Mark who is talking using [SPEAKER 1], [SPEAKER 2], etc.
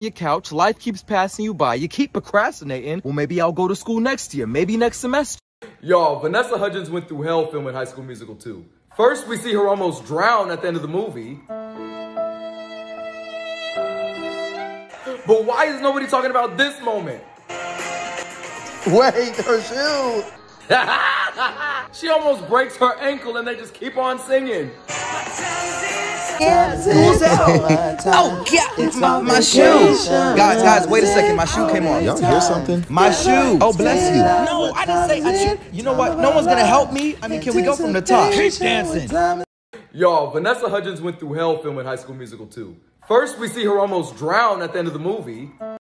[SPEAKER 1] your couch, life keeps passing you by, you keep procrastinating. Well, maybe I'll go to school next year, maybe next semester.
[SPEAKER 2] Y'all, Vanessa Hudgens went through hell filming High School Musical 2. First, we see her almost drown at the end of the movie. But why is nobody talking about this moment?
[SPEAKER 3] Wait, her shoe!
[SPEAKER 2] She almost breaks her ankle and they just keep on singing.
[SPEAKER 1] Oh, God, my shoe. Guys, wait a second. My shoe came off.
[SPEAKER 3] Y'all hear something?
[SPEAKER 1] My shoe. Oh, bless you. No, I didn't say. You know what? No one's going to help me. I mean, can we go from the top? Keep dancing.
[SPEAKER 2] Y'all, Vanessa Hudgens went through hell filming High School Musical 2. First, we see her almost drown at the end of the movie.